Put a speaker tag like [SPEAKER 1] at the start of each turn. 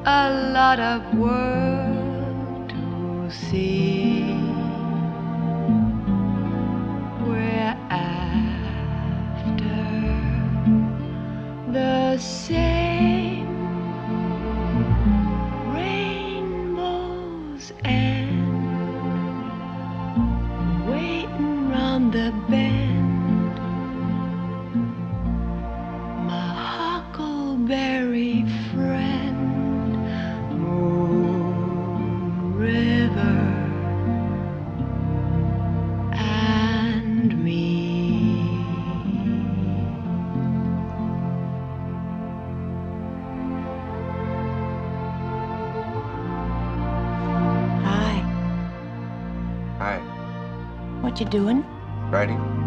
[SPEAKER 1] a lot of world to see. We're after the same rainbows and waiting round the bend. My huckleberry friend, Moon River, and me.
[SPEAKER 2] Hi.
[SPEAKER 3] Hi.
[SPEAKER 2] What you doing?
[SPEAKER 3] Writing?